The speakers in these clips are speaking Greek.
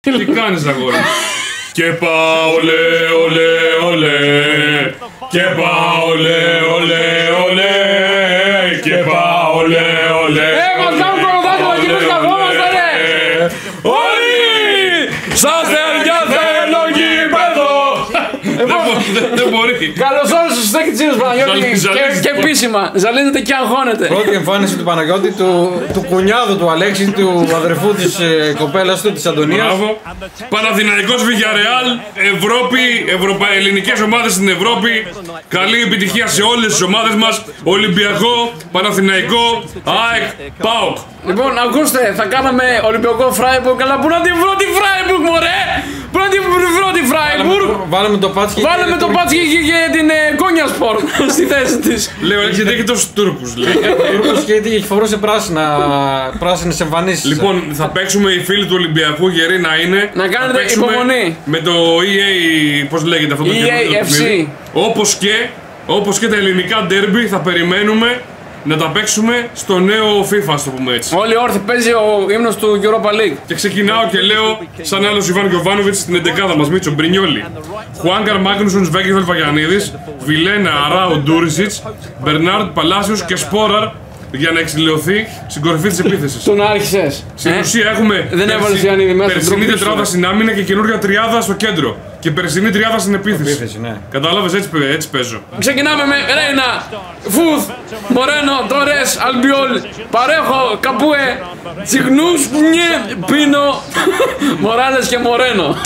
Τι κάνεις αγόρι? Και πάω λε ολέ ολέ. Και πάω λε ολέ ολέ. Και πάω λε ολέ. Μας κάνουν προδάσμα και εμείς καθόμαστε ρε. Όλοι στα στεριά θέλω γήπεδο. Δεν μπορεί. Καλώς όρισες στους Στέκιτσίνους Παναγιώτη και επίσημα. Ζαλίζεται και αγχώνεται. Πρώτη εμφάνιση του Παναγιώτη, του κουνιάδου του Αλέξη, του αδερφού της κοπέλας του, της Αντωνίας. Μπράβο. Παναθηναϊκός Βιγιαρεάλ, Ευρώπη, ελληνικές ομάδες στην Ευρώπη. Καλή επιτυχία σε όλες τις ομάδες μας. Ολυμπιακό, Παναθηναϊκό, ΑΕΚ, ΠΑΟΚ. Λοιπόν, ακούστε, θα κάναμε Ολυμπιακό Φράιμπουργκ, αλλά πού να τη βρω τη Φράιμπουργκ, μωρέ! Πού να τη βρω τη Φράιμπουργκ! Βάλαμε το Πάτσκι και την Κόνια Σπορ στη θέση της. Λέω, γιατί έχει τόσους Τούρκους, λέει. Τούρκος και έχει φορούσε πράσινες εμφανίσεις. Λοιπόν, θα παίξουμε οι φίλοι του Ολυμπιακού γεροί να είναι. Να κάνετε υπομονή. Με το EA, πώς λέγεται αυτό το καινούργιο παιχνίδι. Όπως και τα ελληνικά ντέρμπι θα περιμένουμε να τα παίξουμε στο νέο FIFA, ας το πούμε έτσι. Όλοι όρθιοι, παίζει ο ύμνος του Europa League. Και ξεκινάω και λέω σαν άλλος Ιβάν Γιοβάνοβιτς στην 11η μας. Μίτσο, Μπρινιόλι, Χουάνκαρ Μάγνουσον, Σβέγγεφελ Βαγιανίδης, Βιλένα, Αράου, Ντούρισιτς, Μπερνάρντ, Παλάσιος και Σπόραρ για να εξηλαιωθεί στην κορυφή της επίθεσης. Τον άρχισες. Στην ουσία έχουμε δεν έβαλες Ιωαννίδη μέσα. περσινή τετράδα στην άμυνα και καινούργια τριάδα στο κέντρο. Και περσινή τριάδα στην επίθεση. Ναι. Κατάλαβες, έτσι παίζω. Ξεκινάμε με Ρέινα, Φουθ, Μορένο, Τόρες, Αλμπιόλ, Παρέχο, Καπούε, Τσιγνούς, Πίνο, Μοράλες και Μορένο.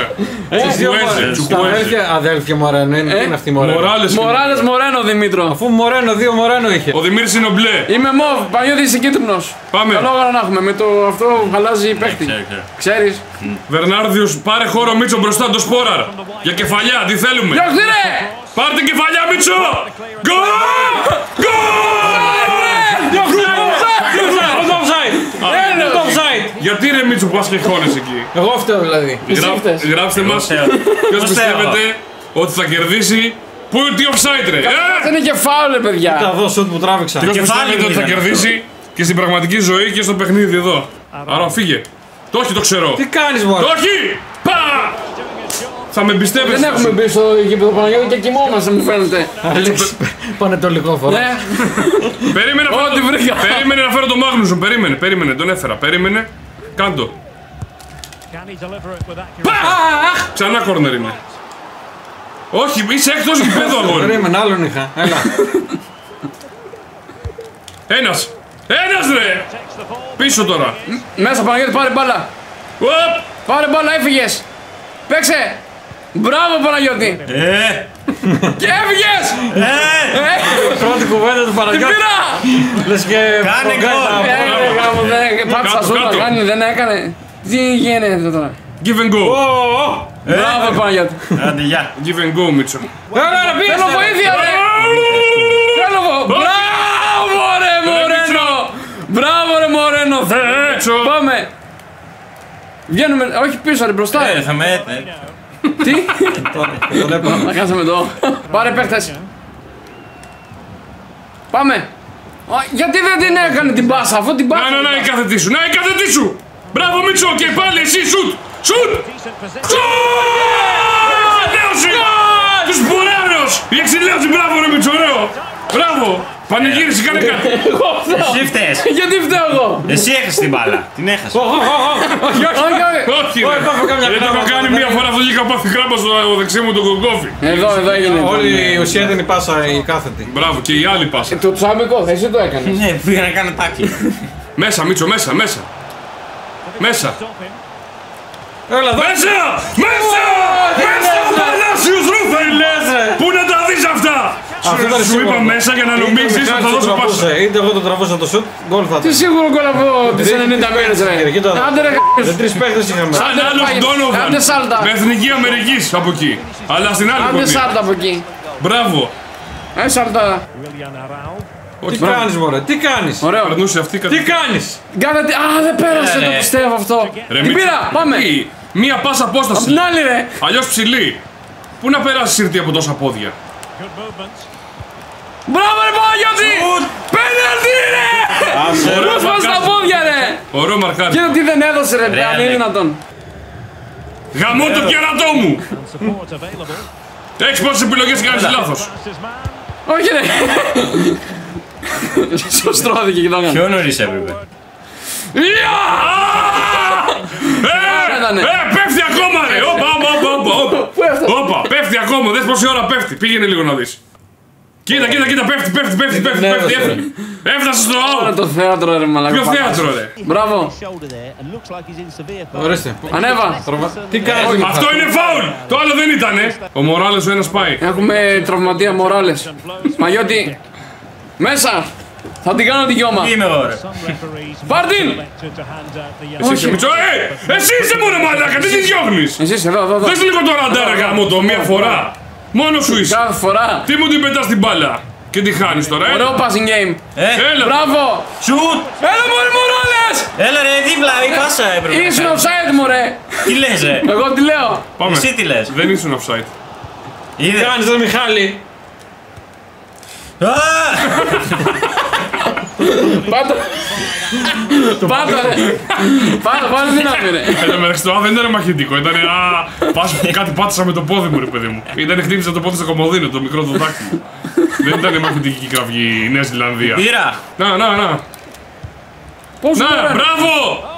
Ωραία. Αδέλφια Μορένο, είναι αυτή η Μορένο. Μοράλες, Μορένο, Δημήτρο. Αφού Μορένο, δύο Μορένο είχε. Ο Δημήτρης είναι ο μπλε. Είμαι μοβ, Παναγιώτη είσαι κίτρινος. Πάμε. Καλό γάρο να έχουμε, με το αυτό αλλάζει παίχτη. Ξέρεις. Βερνάρδιος, πάρε χώρο Μίτσο μπροστά το Σπόραρ. Για κεφαλιά, τι θέλουμε. Διώχτη ρε! Πάρ' την κεφαλιά Μίτσο! Γκολ! Γιατί ρε Μίτσο που ασχεχώνεις εκεί. Εγώ φταίω δηλαδή. Γράψτε μας ποιος πιστεύετε ότι θα κερδίσει. Πού είναι τι offside ρε. Δεν είναι κεφάλι παιδιά. Τα δω σουτ που τράβηξα. Ποιος πιστεύετε ότι θα κερδίσει και στην πραγματική ζωή και στο παιχνίδι εδώ. Άρα φύγε. Το όχι το ξέρω. Τι κάνεις μωρέ. Το όχι! Πα! Θα με εμπιστεύεσαι. Δεν έχουμε μπει στο γήπεδο Παναγιώτη και κοιμόμαστε μου φαίνεται. Πάνε το λιγόφορο. Περίμενε να φέρω τον Μάγνουσον. Περίμενε, τον έφερα. Περίμενε. Κάντο. Ξανά κόρνερ είναι. Όχι, είσαι εκτός γηπέδου αγόρι. Περίμενε, άλλον είχα. Έλα. Ένας ρε. Πίσω τώρα. Μέσα Παναγιώτη πάρε μπάλα. Πάρε μπάλα, έφυγες. Παίξε. Μπράβο Παναγιώτη. Και έφυγες. Πρώτη κουβέντα του Παναγιώτη. Την πήρα. Λες και κάνε γκολ. Πάτσα σούτα κάνει, δεν έκανε. Τι γίνεται τώρα. Give and go. Μπράβο Παναγιώτη. Άντε, γεια. Give and go Μίτσο. Θέλω βοήθεια ρε. Μπράβο ρε Μορένο. Μπράβο ρε Μορένο. Πάμε. Βγαίνουμε, όχι πίσω ρε μπροστά. Θα με Τι. Να κάσαμε εδώ. Πάρε παίχτες. Πάμε. Γιατί δεν την έκανε την πάσα, αφού την πάσα. Να η κάθετή σου. Μπράβο Μίτσο και πάλι εσύ σουτ. Σουτ. Νέωση. Τους Μπορέανος. Η εξηλαίωση, μπράβο ρε Μίτσο, ωραίο. Μπράβο. Πανηγύρισε, κάνε κάτι. Εσύ φταίς. Γιατί φταίω εγώ. Εσύ έχασες την μπάλα. Την έχασες. Όχι Γιατί το έχω κάνει μία φορά αυτό και είχα πάθει κράμπα στο δεξί μου το κοκκόφι. Εδώ έγινε. Όλη η ουσία ήταν η πάσα η κάθετη. Μπράβο και η άλλη πάσα. Το τσάμπικο, εσύ το έκανες. Ναι, πήγα να κάνω τάκι. Μέσα Μίτσο, μέσα. Έλα εδώ. Μέσα! Παλάσιος Ρούφελ! Πού να τα δεις αυτά! Σου είπα μέσα για να νομίζεις ότι θα δώσω πάσα. Είτε εγώ το τραβούσα το σουτ, γκολ θα Τι σίγουρο γκολ από τις 90 μέρες ρε. Άντε ρε Δεν τρεις παίχτες είχαμε. Σαν άλλος Ντόνοβαν. Άντε σάλτα. Με εθνική Αμερικής από εκεί. Αλλά στην άλλη Άντε κομμάτια. σάλτα από εκεί. Μπράβο. Σάλτα. Τι κάνεις μωρέ, τι κάνεις. Ωραίο. Περνούσε αυτή Τι κάνεις. Κάνατε. Δεν πέρασε το πιστεύω αυτό. Την πήρα, πάμε. Μία πάσα απόσταση. Απ' την άλλη ρε. Αλλιώς ψηλή. Πού να περάσει σύρτη από τόσα πόδια. Μπράβο ρε Παναγιώτη. Πέναλτι ρε. Πρόσφατα στα πόδια ρε. Ωραίο μαρκάρι. Κοίτα τι δεν έδωσε ρε. Αν είναι δυνατόν. Γαμώ το κερατό μου! Έχεις πόσες επιλογές και κάνεις λάθος. Όχι ρε! Σωστρώθηκε και το έκανε. Πιο νωρίς έπρεπε. Πέφτει ακόμα ρε! Όπα, πέφτει ακόμα, δες πόση ώρα πέφτει. Πήγαινε λίγο να δεις. Κοίτα, πέφτει, έφτασε στο out. Το θέατρο ρε μαλάκα. Ποιο θέατρο ρε? Μπράβο. Ορίστε. Ανέβα. Τι κάνεις? Αυτό είναι φάουλ! Το άλλο δεν ήτανε. Ο Μοράλες ο ένας πάει. Έχουμε τραυματία Μοράλες. Παναγιώτη. Μέσα. Θα την κάνω τη γιώμα. Τι είμαι εγώ ρε. Πάρ' την! Εσύ είσαι Μητσό, εσύ είσαι μόνο μαλάκα, τι τη διώχνεις? Εσύ είσαι εδώ. Δες λίγο το ραντάρα γάμο το, μία φορά. Μόνο σου είσαι. Κάθε φορά. Τι μου την πετάς την μπάλα και τη χάνεις τώρα, Ωραίο passing game. Έλα. Μπράβο. Σουτ! Έλα μωρέ Μοράλες! Έλα ρε, δίπλα, η πάσα έπρεπε. Ήσουν offside μωρέ. Τι λες ρε. Εγώ τι λέω. Πάμε. Εσύ τι λες. Δεν ήσουν offside. Είδες. Κάνεις ρε Μιχάλη. Πάτα. Πάτα ρε. Πάτα δύναμη ρε. Εν τω μεταξύ το δεν ήταν μαχητικό, ήταν κάτι πάτησα με το πόδι μου ρε παιδί μου. Ήταν χτύπησα το πόδι στο κομμωδίνο, το μικρό το δάκτυλο. Δεν ήταν μαχητική κραυγή η Νέα Ζηλανδία. Πήρα. Να. Πόσο Να, ωραία. μπράβο!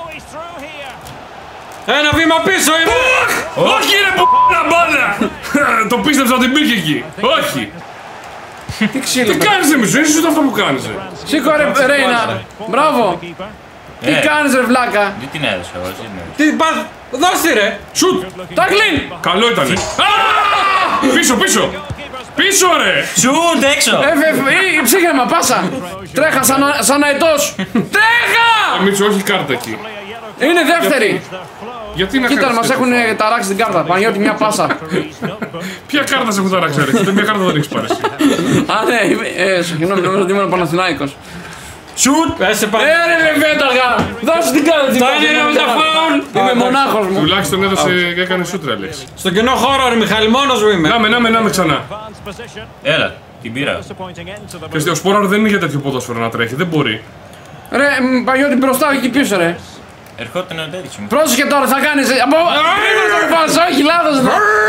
Ένα βήμα πίσω είμαι. Όχι ρε p***να μπάλα! Το πίστεψα ότι μπήκε εκεί. Όχι. Τι ξύλο. Τι κάνεις ρε Μητσό, είσαι αυτό που κάνεις ρε. Σήκω ρε Ρέινα. Μπράβο. Τι κάνεις ρε βλάκα. Δεν την έδωσα εγώ, εσύ την έδωσα. Τι πας. Δώσ' ρε. Σουτ! Τάκλιν. Καλό ήτανε. Πίσω! Πίσω ρε! Σουτ έξω. Ψύχρεμα πάσα. Τρέχα σαν αετός. Τρέχα. Μήτσο, όχι κάρτα εκεί. Είναι δεύτερη. Γιατί να Κοίτα κάνεις μας τέτοιο? έχουν ταράξει την κάρτα. Παναγιώτη μια πάσα. Ποια κάρτα σε έχουν ταράξει ρε, ούτε μια κάρτα δεν έχεις πάρει εσύ. Α ναι, συγγνώμη νομίζω ότι ήμουν Παναθηνάικος. Σουτ. Πέσε πάνω. Ρε Βέταργα. Δώσε την κάρτα. είναι τα φάουλ. Είμαι μονάχος μου. Τουλάχιστον έδωσε και έκανε σούτ ρε Αλέξη. Στο κοινό χώρο ρε Μιχάλη, μόνος μου είμαι. Να με ξανά. Έλα, την πήρα. Και ο Σπόραρ δεν είναι για τέτοιο ποδόσφαιρο να τρέχει, δεν μπορεί. Ρε Παναγιώτη μπροστά εκεί πίσω ρε. Ερχόταν ο τέτοιος μου. Πρόσεχε τώρα θα κάνεις. Θα το πας, όχι λάθος.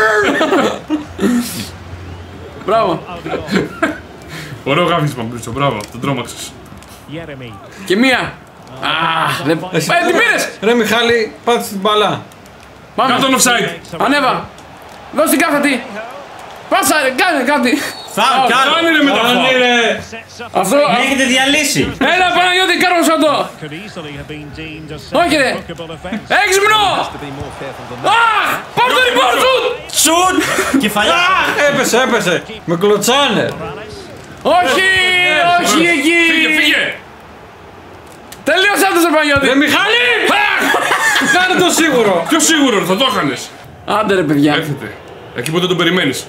Μπράβο. Ωραίο γάβισμα Μήτσο, μπράβο, τον τρόμαξες. Και μία. Την πήρες. Ρε Μιχάλη, πάτησε την μπαλά. Πάμε. Κάτω offside. Ανέβα. Δώσ' την κάθετη. Πάσα ρε, κάνε κάτι. Φάουλ, κάνω. Κάνε ρε με τα φάουλ. Αυτό. Με έχετε διαλύσει. Έλα Παναγιώτη, κάρβωσα το. Όχι ρε. Έξυπνο. Αχ, πάρ' το rebound σουτ. Σουτ. Κεφαλιά. Έπεσε. Με κλωτσάνε. Όχι εκεί. Φύγε. Τελείωσε αυτός ο Παναγιώτη. Ρε Μιχάλη. Κάνε το σίγουρο. Πιο σίγουρο, θα το έκανες. Άντε ρε παιδιά. Έρχεται. Εκεί που δεν τον περιμένεις.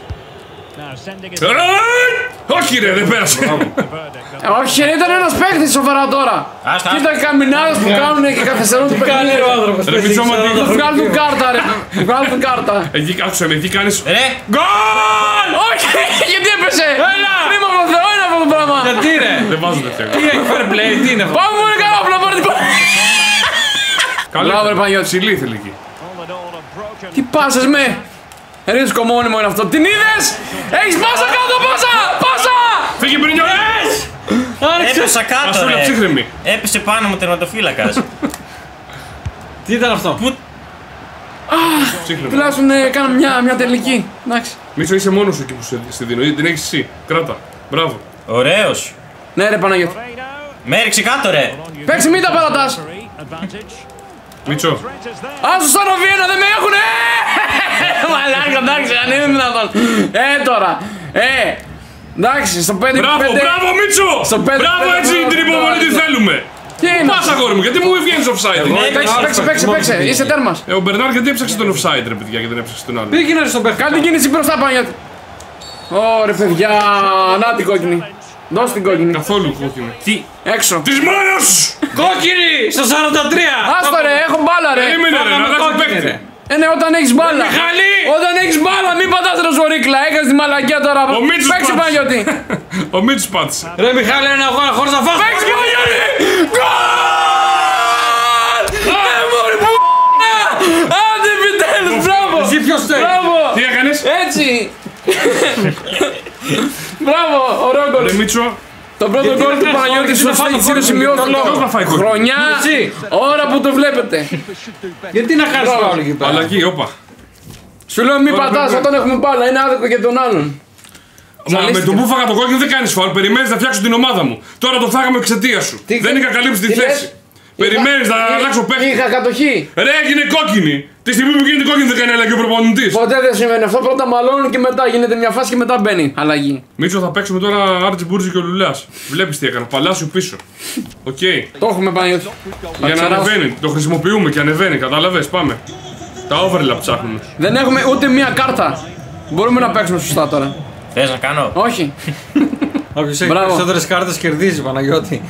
Όχι ρε, δεν πέρασε. Όχι ρε, ήταν ένας παίκτης σοβαρά τώρα. Άστα. Κοίτα οι καμινάδες που κάνουν και καθυστερούν το Κάνε παιχνίδι. ρε ο άνθρωπος. Ρε Μητσό, μα τι- Βγάλουν κάρτα ρε. Βγάλουν κάρτα. Εκεί άκουσα με, εκεί κάνεις. Ρε. Γκολ! Όχι, γιατί έπεσε. Κρίμα από το Θεό είναι αυτό το πράγμα. Γιατί ρε. Δεν βάζω τέτοια. Τι έχει fair play, τι είναι αυτό. Πάμε μόνο καλά, απλά πάρε την μπάλα. Μπράβο, ρε Παναγιώτη. Ψηλή ήθελε εκεί. Τι πάσες με. Ρίσκο μόνιμο είναι αυτό. Την είδες. Έχεις πάσα κάτω, πάσα. Πάσα. Φύγε Μπρινιόλες! Έπεσα κάτω Ασούλα ρε. ψύχρεμη. Έπεσε πάνω μου τερματοφύλακας. Τι ήταν αυτό. Ψύχρεμη. Τουλάχιστον κάναμε μια τελική. Εντάξει. Μήτσο, είσαι μόνος σου εκεί που στη δίνω. Την έχεις εσύ. Κράτα. Μπράβο. Ωραίος. Ναι ρε Παναγιώτη. Με έριξε κάτω ρε. Παίξε μην τα παρατάς. Μήτσο. Άσου σαν ο Βιέννα δεν με έχουνε! Μαλάκα, εντάξει, αν είναι δυνατόν. Τώρα. Εντάξει, στο 5-5. Μπράβο Μήτσο! Στο 5-5 Μπράβο, έτσι την υπομονή τη θέλουμε. Τι είναι? Πας αγόρι μου, γιατί μου βγαίνεις offside. Παίξε, είσαι τέρμας. Ο Μπερνάρ γιατί έψαξε τον offside ρε παιδιά και δεν έψαξε τον άλλο. Πήγαινε ρε στον Κάνει την κίνηση μπροστά, Παναγιώτη. Ωρε παιδιά, να την κόκκινη. Δώσε την κόκκινη. Καθόλου κόκκινη. Τι. Έξω. Της μόνος! Κόκκινη στο 43. Άστο ρε, έχω μπάλα ρε. Περίμενε ρε, να αλλάξει παίκτη. Ναι, όταν έχεις μπάλα. Μιχάλη! Όταν έχεις μπάλα, μην πατάς ρε ζωρίκλα. Έκανες τη μαλακιά τώρα. Ο Μίτσος Παίξε, πάτησε. Παναγιώτη. Ο Μίτσος πάτησε. Ρε Μιχάλη, ένα αγώνα χωρίς να φας. Παίξε, Παναγιώτη. Γκολ! Μωρή που... Άντε επιτέλους, μπράβο. Παναγιώτη! Μπράβο, ωραίο γκολ. Ρε Μίτσο. Το πρώτο γκολ του Παναγιώτη στο στοιχείο σημειώθηκε. Χρονιά, ώρα που το βλέπετε. Γιατί να χάσει το άλλο εκεί πέρα. Αλλαγή, όπα. Σου λέω μην πατάς όταν έχουμε μπάλα, είναι άδικο για τον άλλον. Μα με το που φάγα το κόκκινο δεν κάνεις φάουλ. Περιμένεις να φτιάξω την ομάδα μου. Τώρα το φάγαμε εξαιτία σου. Δεν είχα καλύψει τη θέση. Περιμένεις να αλλάξω παίχτη. Είχα κατοχή. Ρε, έγινε κόκκινη. Τη στιγμή που γίνεται κόκκινη δεν κάνει αλλαγή ο προπονητής. Ποτέ δεν συμβαίνει αυτό. Πρώτα μαλώνουν και μετά γίνεται μια φάση και μετά μπαίνει αλλαγή. Μίτσο, θα παίξουμε τώρα Άρτζι Μπούρτζι και ο Λουλάς. Βλέπεις τι έκανα. Παλάσιο πίσω. Οκ. Το έχουμε Παναγιώτη. Για να ανεβαίνει. Το χρησιμοποιούμε και ανεβαίνει. Κατάλαβες, πάμε. Τα overlap ψάχνουμε. Δεν έχουμε ούτε μία κάρτα. Μπορούμε να παίξουμε σωστά τώρα. Θες να κάνω? Όχι. Όποιος έχει περισσότερες κάρτες κερδίζει, Παναγιώτη.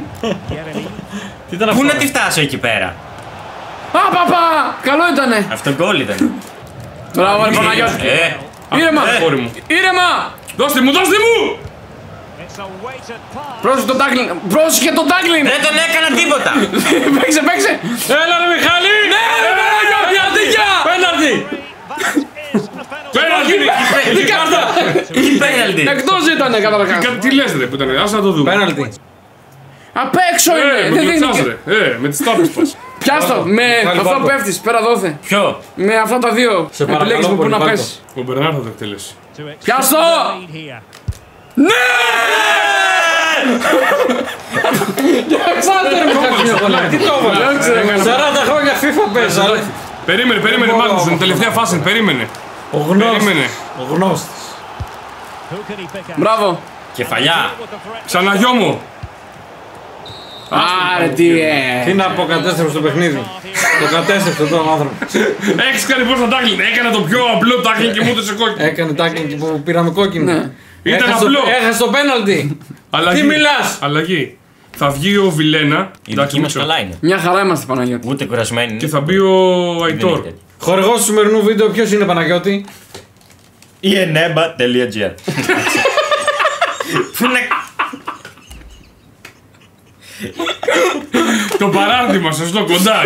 Πού να τη φτάσω εκεί πέρα? Παπα! Καλό ήτανε. Αυτό γκολ ήταν. Μπράβο, ρε Παναγιώτη. Ήρεμα. Ήρεμα. Δώστε μου, δώστε μου! Πρόσεχε το τάκλιν. Πρόσεχε το τάκλιν. Δεν τον έκανα τίποτα. Παίξε. Έλα ρε Μιχάλη! Ναι, ρε Παναγιώτη, αντίγεια. Πέναλτι! Πέναλτι! Τι κάρτα. Πέναλτι. Εκτός ήτανε καταρχάς. Τι λες ρε που ήταν, ας να το δούμε. Πέναλτι! Απ' έξω είναι. Με Δεν το δίνει. τσάς ρε. Με τις τάπες πας. Πιάστο. Με αυτό πέφτεις. Πέρα δόθε. Ποιο? Με αυτά τα δύο. Επιλέγεις με πού να πες. Ο Μπερνάρ θα το εκτελέσει. Πιάστο. Ναι! Τι το έβαλε! 40 χρόνια FIFA παίζει. Περίμενε Μάγνουσον, τελευταία φάση, περίμενε. Ο γνώστης. Μπράβο. Κεφαλιά. Ξαναγιώ μου. Άρε τι Τι να πω, κατέστρεψε το παιχνίδι. Το κατέστρεψε τον άνθρωπο. Έχεις κάνει πώς να τάκλιν. Έκανε το πιο απλό τάκλιν και μου έδωσε κόκκινο. Έκανε τάκλινγκ που πήραμε κόκκινο. Ήταν απλό. Έχασε το πέναλτι. Αλλαγή. Τι μιλάς? Αλλαγή. Θα βγει ο Βιλένα. Η δική μας καλά είναι. Μια χαρά είμαστε Παναγιώτη. Ούτε κουρασμένοι είναι. Και θα μπει ο Αϊτόρ. Χορηγός του σημερινού βίντεο ποιος είναι, Παναγιώτη? eneba.gr. Πού να... Το παράρτημα, σωστό, κοντά.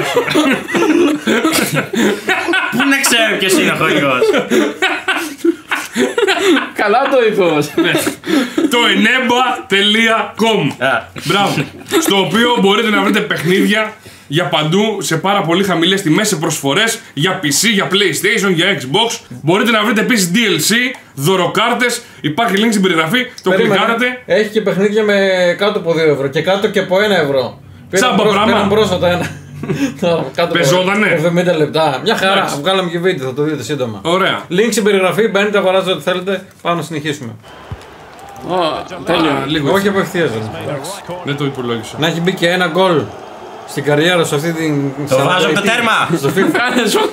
Πού να ξέρω ποιος είναι ο χορηγός? Καλά το είπες. Το eneba.com. Μπράβο. Στο οποίο μπορείτε να βρείτε παιχνίδια για παντού σε πάρα πολύ χαμηλές τιμές, σε προσφορές για PC, για PlayStation, για Xbox. Μπορείτε να βρείτε επίσης DLC, δωροκάρτες. Υπάρχει link στην περιγραφή. Το κλικάρετε. Έχει και παιχνίδια με κάτω από 2 ευρώ και κάτω και από 1 ευρώ. Τσάμπα πράγμα. Πήραν πρόσφατα ένα. Πεζότανε. 70 λεπτά. Μια χαρά. Εντάξει. Βγάλαμε και βίντεο, θα το δείτε σύντομα. Ωραία. Link στην περιγραφή, μπαίνετε, αγοράζετε ό,τι θέλετε. Πάμε να συνεχίσουμε. Τέλειο. Λίγο. Όχι απευθείας. Δεν το υπολόγισα. Να έχει μπει και ένα γκολ στην καριέρα σου αυτή την. Το βάζω από το τέρμα. Στο FIFA. Κάνες σου.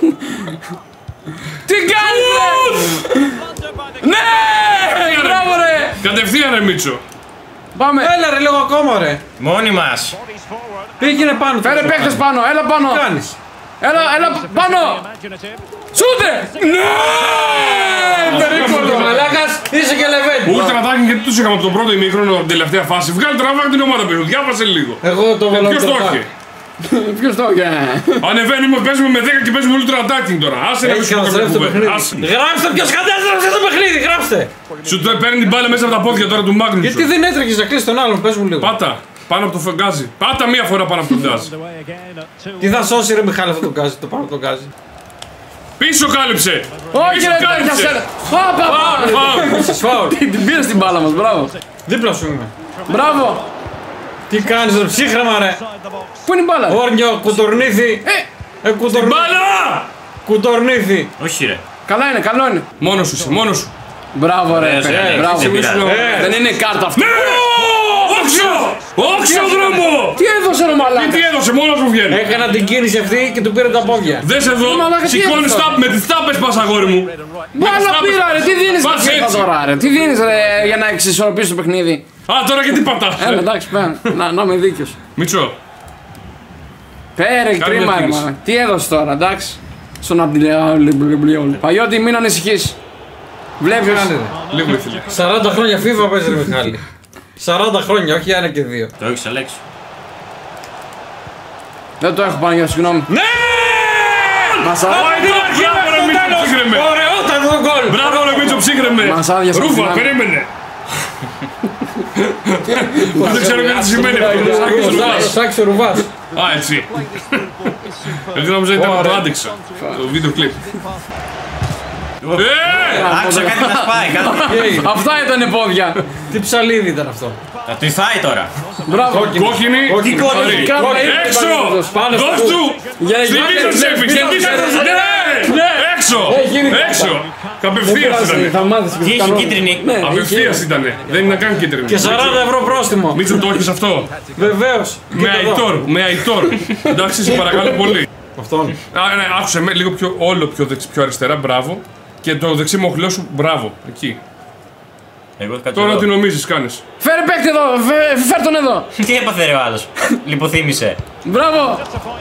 Τι κάνεις ρε! Ναι! Μπράβο ρε! Κατευθείαν ρε Μίτσο. Πάμε! Έλα ρε, λίγο ακόμα ρε. Μόνοι μας. Πήγαινε πάνω. Φέρε παίχτες πάνω, έλα Τι πάνω! κάνεις? Έλα πάνω! Σούτε! Ναι! Περίπολο! Μαλάκας, είσαι και λεβέντη. Ultra attacking γιατί τους είχαμε από το πρώτο ημίχρονο την τελευταία φάση. Βγάλε τραβά την ομάδα πίσω. Διάβασε λίγο. Εγώ το βάλω. Ποιος το είχε? Ποιος το είχε? Ανεβαίνουμε, παίζουμε με 10 και παίζουμε ultra attacking τώρα. Άσε να Έχει βρίσκουμε καταστρέψει το κάποια παιχνίδι. κουβέντα. Άσε. Γράψτε ποιος κατέστρεψε το παιχνίδι, γράψτε. Σου το παίρνει την μπάλα μέσα από τα πόδια τώρα του Μάγνουσον. Γιατί δεν έτρεχες να κλείσεις τον άλλον, πες μου λίγο. Πάτα. Πάνω από το φεγγάζι. Πάτα μία φορά πάνω από τον γκάζι. Τι θα σώσει ρε Μιχάλη αυτό το γκάζι, το πάνω από το γκάζι. Πίσω κάλυψε. Όχι ρε τέτοια σέλα! Φάουλ. Την πήρε στην μπάλα μας, μπράβο! Δίπλα σου είμαι. Μπράβο! Τι κάνεις ρε ψύχρεμα ρε. Πού είναι η μπάλα? Όρνιο, κουτορνήθη. Μπάλα! Κουτορνήθη. Όχι ρε. Καλά είναι, καλό είναι! Μόνος σου είσαι, μόνος σου. Μπράβο ρε, μπράβο! σε πειράζει. Δεν είναι κάρτα αυτό! Όξιο! Όξιο δρόμο! Τι έδωσε ρε μαλάκα! Τι έδωσε, μόνος μου βγαίνει. Έκανα την κίνηση αυτή και του πήρε τα πόδια. Δες εδώ, Μαλάκα, τι σηκώνεις έδωσε? με τις τάπες πας αγόρι μου. Μπάλα πήρα ρε, τι δίνεις Πας ρε έτσι. τώρα ρε! Τι δίνεις ρε για να εξισορροπήσεις το παιχνίδι! Α, τώρα και τι πατάς. Εντάξει, πέρα, να είμαι δίκαιος. Μίτσο, Πέρα, Κάνε κρίμα μια ρε κίνηση. μαλάκα. Τι έδωσε τώρα, εντάξει. Στον Αμπτιλεόλ. Παγιώτη, μην ανησυχείς. Βλέπεις. λίγο ήθελε. 40 χρόνια FIFA παίζει ρε Μιχάλη. 40 χρόνια, όχι ένα και δύο. Το έχεις Αλέξη. Δεν το έχω Παναγιώτη, συγγνώμη. Ναι! Μας αρέσει. Μπράβο ρε Μίτσο, ψύχρεμε. Ωραιότατο γκολ. Μπράβο ρε Μίτσο, Μας άδειασαν. Ρούφα, περίμενε! Δεν ξέρω τι σημαίνει αυτό. Σάξε Ρουβάς. Α, έτσι. Εγώ νόμιζα ήταν το άντεξα. Το βίντεο κλιπ. Άκουσα κάτι να σπάει, κάτι. Αυτά ήταν πόδια. Τι ψαλίδι ήταν αυτό. Θα του φάει τώρα. Μπράβο. Κόκκινη. Τι κόκκινη. Έξω! Δώσ' του! Στην πίσω της έφυγε! Στην πίσω της ναι! Έξω! Έξω! Κατευθείας ήτανε. Θα μάθεις Τι έχει κίτρινη. Απευθείας ήτανε. Δεν είναι καν κίτρινη. Και 40 ευρώ πρόστιμο. Μίτσο, το έχεις αυτό. Βεβαίως. Με αϊτόρ. Εντάξει, σε παρακαλώ πολύ. Αυτόν. Ναι, άκουσε με λίγο πιο αριστερά, μπράβο. Και το δεξί μοχλό σου, μπράβο. Εκεί. Τώρα τι νομίζεις κάνεις. Φέρε παίκτη εδώ, φέρ τον εδώ. Τι έπαθε ρε ο άλλος. Λιποθύμησε. Μπράβο.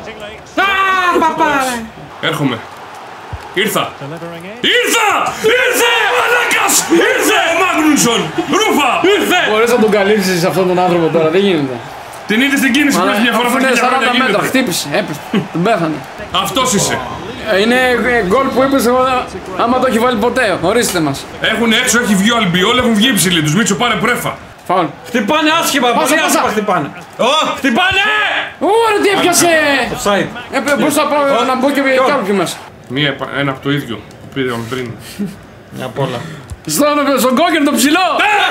Έρχομαι. Ήρθα. Ήρθε! Μαλάκας! Ήρθε! Μάγνουσον! Ρούφα! Ήρθε! Μπορείς να τον καλύψεις αυτόν τον άνθρωπο τώρα, δεν γίνεται. Την είδες στην κίνηση που έχει μια φορά Αφού είναι 40 μέτρα, χτύπησε, έπεσε, τον πέθανε. Αυτός είσαι. Είναι γκολ που είπες εγώ, άμα το έχει βάλει ποτέ, ορίστε μας. Έχουν έξω, έχει βγει ο Αλμπιόλ, έχουν βγει οι ψηλοί τους. Μίτσο, πάρε πρέφα. Φάουλ. Χτυπάνε άσχημα, Πάσα, πολύ πάσα. άσχημα χτυπάνε. Χτυπάνε! Ωραία, τι έπιασε! Offside. Μπορούσα να μπω και κάποιο μέσα. Ένα από το ίδιο που πήραμε πριν. Μια απ' όλα. Στον κόκκινο το ψηλό!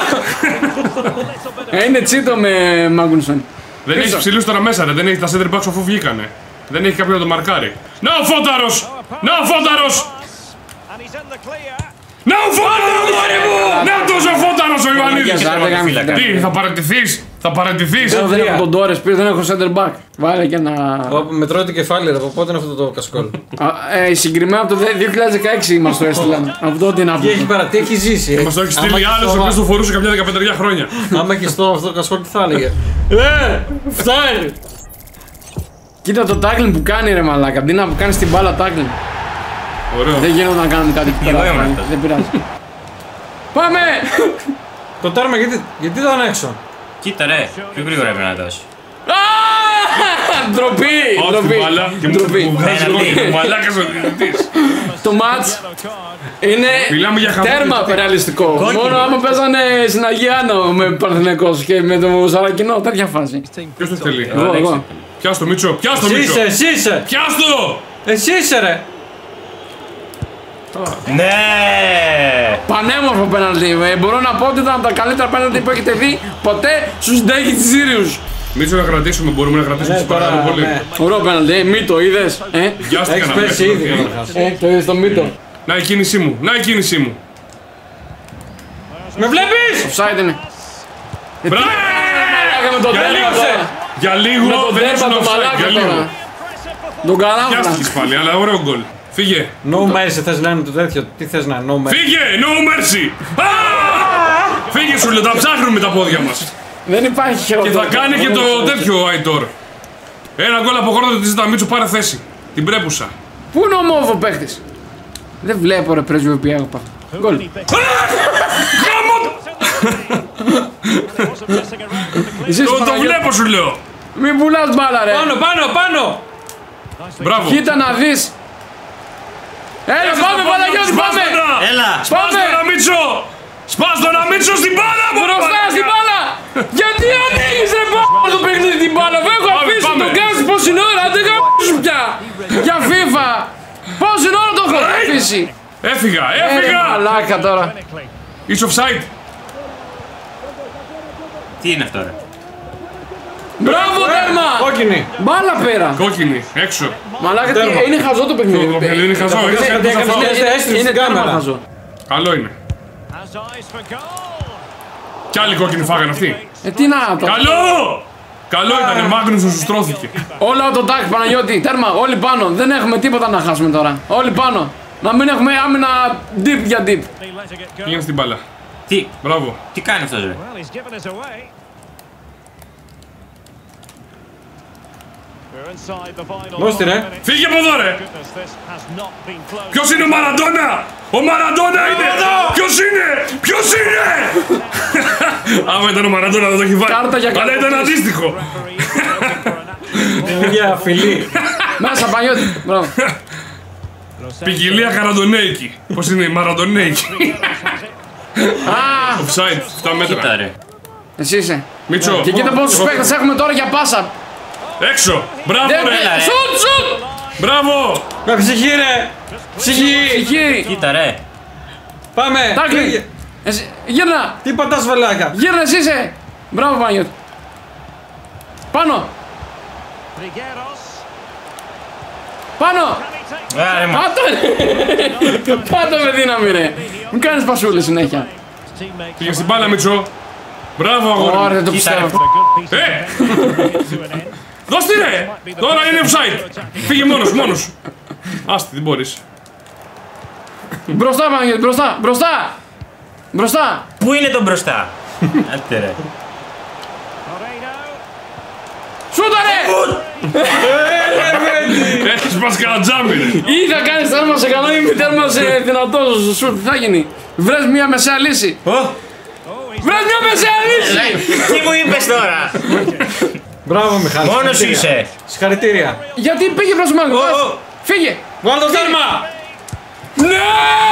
Είναι τσίτο με Μάγκουνσον. Δεν έχει ψηλούς τώρα μέσα, ρε. Δεν έχει τα center backs αφού βγήκανε. Δεν έχει κάποιον να το μαρκάρει. Να ο Φώταρος! Να ο Φώταρος! Να ο Φώταρος! Να τόσο ο Φώταρος ο Ιωαννίδης! Τι, θα παραιτηθείς! Θα παραιτηθείς! Δεν έχω τον Τόρες πίσω, δεν έχω center back. Βάλε και ένα... Με τρώει το κεφάλι, ρε. Από πότε είναι αυτό το κασκόλ. Συγκεκριμένα από το 2016 μας το έστειλαν. Από τότε είναι Τι έχει αυτό. παρατεί, έχει ζήσει. Μας το έχει στείλει άλλος ο οποίος το φορούσε καμιά 15 χρόνια. Άμα έχει στο αυτό το κασκόλ, τι θα έλεγε. Φτάνει! Κοίτα το tackling που κάνει ρε μαλάκα, αντί να κάνεις την μπάλα tackling. Ωραίο. Δεν γίνονται να κάνουμε κάτι εκεί πέρα. Δεν πειράζει. Πάμε! Το τέρμα γιατί ήταν έξω. Κοίτα ρε, πιο γρήγορα έπρεπε να δώσει. Ντροπή! Όχι την μπάλα και μου βγάζει κόκκινο μαλάκας ο διαιτητής. Το μάτς είναι Μιλάμε για χαμό. τέρμα ρεαλιστικό. Μόνο άμα παίζανε στην Αγία Άννα με Παρθενιακός και με το Σαρακινό, τέτοια φάση. Ποιος το θέλει. Εγώ. Πιάσ' το Μίτσο, πιάσ' το Εσύ Μίτσο. είσαι, εσύ είσαι. Πιάσ' το! Εσύ είσαι, ρε. Ναι! Πανέμορφο πέναλτι. Μπορώ να πω ότι ήταν από τα καλύτερα πέναλτι που έχετε δει ποτέ στους Ντέκι της Σύριους. Μίτσο να κρατήσουμε, μπορούμε να κρατήσουμε τις παρακαλώ πολύ. Ωραίο πέναλτι, μύτο, είδες. Γιάστηκα Έχεις να πέσει πέσει. ήδη καταρχάς. Το είδες το μύτο. Να η κίνησή μου, να η κίνησή μου. Με βλέπεις! Offside είναι. Μπράβο! Με τον τέρμα τώρα. Για λίγο Με τον δεν τέρμα ήσουν το offside, μαλάκα για λίγο. τώρα. Τον καράβλα. Πιάστηκες πάλι, αλλά ωραίο γκολ. Φύγε. No mercy θες να είναι το τέτοιο. Τι θες να είναι, no mercy. Φύγε, no mercy. Φύγε σου λέω, τα ψάχνουμε τα πόδια μας. Δεν υπάρχει Και χειρότερο. θα κάνει και το τέτοιο ο Αϊτόρ. Ένα γκολ από χώρο της Μίτσο, πάρε θέση. Την πρέπουσα. Πού είναι ο μόβο παίχτης. Δεν βλέπω ρε πρεσβειοποιία από αυτό. Γκολ. Το βλέπω σου λέω. Μην πουλάς μπάλα ρε. Πάνω! Μπράβο. Κοίτα να δεις. Έλα πάμε Παναγιώτη πάμε. Έλα! Σπάς τον Αμίτσο. Σπάς τον Αμίτσο στην μπάλα μου. Μπροστά στην μπάλα. Γιατί ανοίγεις ρε μπάλα το παιχνίδι την μπάλα. Δεν έχω αφήσει πάμε. τον κάνεις πόση ώρα. Δεν γαμίσου πια. Για FIFA. Πόση ώρα το έχω αφήσει. Έφυγα. Μαλάκα τώρα. Είσαι offside. Τι είναι αυτό ρε. Μπράβο τέρμα. Κόκκινη. Μπάλα πέρα. Κόκκινη. Έξω. Μαλάκα είναι χαζό το Το παιχνίδι. παιχνίδι είναι χαζό. Είδες γιατί έκανες μια έστρεψη Είναι στην τέρμα κάμερα. χαζό. Καλό είναι. Κι άλλη κόκκινη φάγανε αυτοί. Τι να το. Καλό! Καλό ήταν, Μάγνουσον σου στρώθηκε. Όλα το τάκ Παναγιώτη, τέρμα, όλοι πάνω. Δεν έχουμε τίποτα να χάσουμε τώρα. Όλοι πάνω. Να μην έχουμε άμυνα deep για deep. Πήγαινε στην μπάλα. Τι, Μπράβο. τι κάνει αυτός ρε. Δώσ' τη, ρε. Φύγε από εδώ ρε! Ποιος είναι ο Μαραντόνα! Ο Μαραντόνα είναι! Ποιος είναι! Ποιος είναι! Άμα ήταν ο Μαραντόνα δεν το έχει βάλει. Κάρτα για Αλλά κάρτα. ήταν αντίστοιχο. Για φιλή. Μέσα Παναγιώτη. Μπράβο. Ποικιλία Καραντονέικη. Πώς είναι η Μαραντονέικη. Offside, 7 μέτρα. Κοίτα ρε. Εσύ είσαι. Μίτσο. Και κοίτα πόσους παίκτες έχουμε τώρα για πάσα. Έξω. Μπράβο ρε. Σουτ, σουτ. Μπράβο. Με ψυχή ρε. Ψυχή. Εκεί. Κοίτα ρε. Πάμε. Τάκλι. Γύρνα. Τι πατάς βελάκια. Γύρνα εσύ είσαι. Μπράβο Παναγιώτη. Πάνω. Πάνω. Άρε μα. Πάτω με δύναμη ρε. Μην κάνεις πασούλες συνέχεια. Πήγε στην μπάλα Μίτσο. Μπράβο αγόρι. Ωραία, δεν το Κοίτα ρε. πιστεύω. Δώσ' τη ρε. Τώρα είναι offside. Φύγε μόνος. Άστη, δεν μπορείς. Μπροστά Παναγιώτη, μπροστά. Μπροστά. Πού είναι το μπροστά. Άντε ρε. Σούτα ρε. Έχεις πας καλατζάμι ρε. Ή θα κάνεις τέρμα σε καλό ή μη τέρμα σε δυνατό σου. Τι θα γίνει. Βρες μια μεσαία λύση. Βρες μια μεσαία λύση. Τι μου είπες τώρα. Μπράβο Μιχάλη. Μόνος είσαι. Συγχαρητήρια. Γιατί πήγε προς το μάγκο. Φύγε. Βάλ το τέρμα. Ναι!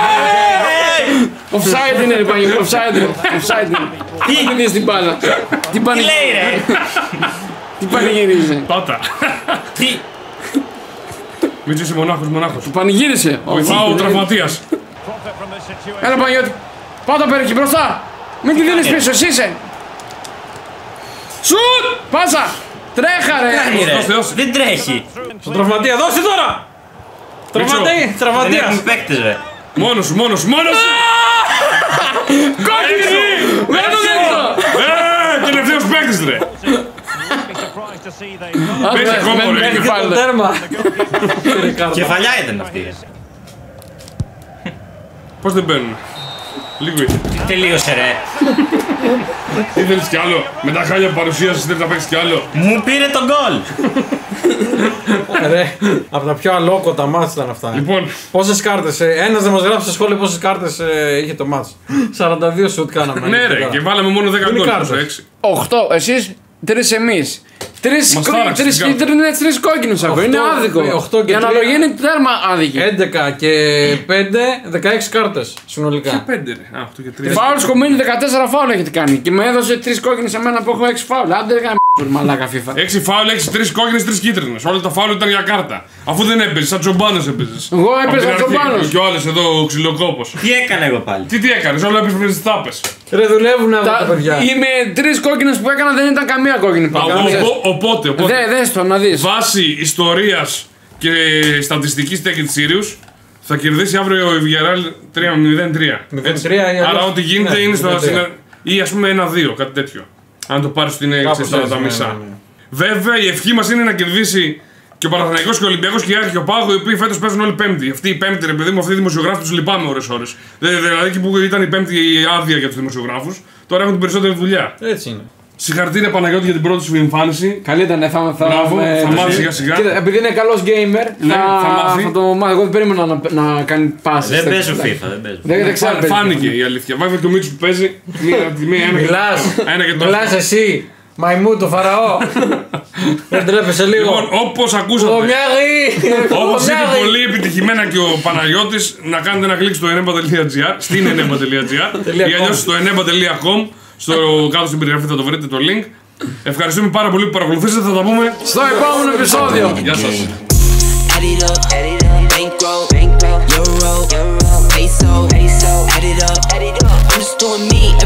Offside είναι ρε Παναγιώτη. Offside είναι. Τι δεις την μπάλα. Τι λέει ρε. Τι πανηγύρισε. Πάτα. Τι. Μίτσο είσαι μονάχος. Πανηγύρισε. Βοηθάω ο τραυματίας. Έλα Παναγιώτη. Πάτα πέρα μπροστά. Μην τη δίνεις πίσω, εσύ είσαι. Σουτ! Πάσα! Τρέχα ρε! Δώσε. Δεν τρέχει. Στον τραυματία, δώσε τώρα! Δεν Τραυματίας! έχουμε παίκτες ρε. Μόνος σου. Κόκκινη! Δεν το δείξω! Τελευταίος παίκτης ρε. Πες ακόμα ρε. Έχει και το τέρμα! Κεφαλιά ήταν αυτή. Πώς δεν μπαίνουν. Λίγο ήρθε. Τελείωσε ρε. Τι θέλεις κι άλλο. Με τα χάλια που παρουσίασες θέλεις να παίξεις κι άλλο. Μου πήρε τον γκολ. Ρε, από τα πιο αλόκοτα μάτς ήταν αυτά. Λοιπόν, Πόσες κάρτες, ένας δεν μας γράψει στο σχόλιο πόσες κάρτες είχε το μάτς. 42 σουτ κάναμε. ναι ρε, και βάλαμε μόνο 10 γκολ. κάρτες. 8 εσείς, 3 εμείς. Τρεις Μας τάραξε, κίτρινες, 3 κόκκινους έχω. Είναι άδικο. 8 και Η αναλογία είναι τέρμα άδικη. 11 και 5, 16 κάρτες συνολικά. 5 ρε. 8 και 3. Φάουλ σκομμένει 14 φάουλ έχετε κάνει. Και με έδωσε 3 κόκκινες σε μένα που έχω 6 φάουλ. Άντε έκανε μαλάκα FIFA. 6 φάουλ, 6 κόκκινες, 3 κίτρινες. Όλα τα φάουλ ήταν για κάρτα. Αφού δεν έπαιζες, σαν τσομπάνος έπαιζες. Εγώ έπαιζα τσομπάνος. Και ο άλλος εδώ ο ξυλοκόπος. Τι έκανα εγώ πάλι. Τι έκανες, όλα έπαιζες με τις τάπες. Ρε, δουλεύουν αυτά τα παιδιά. Οι με 3 κόκκινες που έκανα δεν ήταν καμία κόκκινη. Οπότε. Δες το να δεις. Βάσει ιστορίας και στατιστικής Take It Serious θα κερδίσει αύριο η Villarreal 3-0-3. Άρα ό,τι γίνεται είναι στο. Ή ας πούμε 1-2, κάτι τέτοιο. Αν το πάρει στην τα μισά. Βέβαια η ευχή μας είναι να κερδίσει και ο Παναθηναϊκός και ο Ολυμπιακός και η Άκη και ο Πάγο, οι οποίοι φέτος παίζουν όλοι Πέμπτη. Αυτή η Πέμπτη, ρε παιδί μου, αυτοί οι δημοσιογράφοι τους λυπάμαι ώρες. Δηλαδή εκεί που ήταν η Πέμπτη η άδεια για τους δημοσιογράφους, τώρα έχουν την περισσότερη δουλειά. Έτσι είναι. Συγχαρητήρια Παναγιώτη για την πρώτη σου εμφάνιση. Καλή ήταν, θα μάθει σιγά σιγά. Επειδή είναι καλός gamer, θα το μάθει. Εγώ δεν περίμενα να κάνει πάσες. Δεν παίζω FIFA, Δεν ξέρω. Φάνηκε η αλήθεια. Βέβαια και ο Μίτσος που παίζει. Μιλάς εσύ, μαϊμού το φαραώ. Δεν τρέπεσαι λίγο. Λοιπόν, όπως ακούσατε. Όπως είπε πολύ επιτυχημένα και ο Παναγιώτης, να κάνετε ένα κλικ στο eneba.gr, στην eneba.gr ή αλλιώς στο eneba.com. Στο κάτω στην περιγραφή θα το βρείτε το link. Ευχαριστούμε πάρα πολύ που παρακολουθήσατε. Θα τα πούμε στο επόμενο επεισόδιο. Γεια σας. I'm just doing me.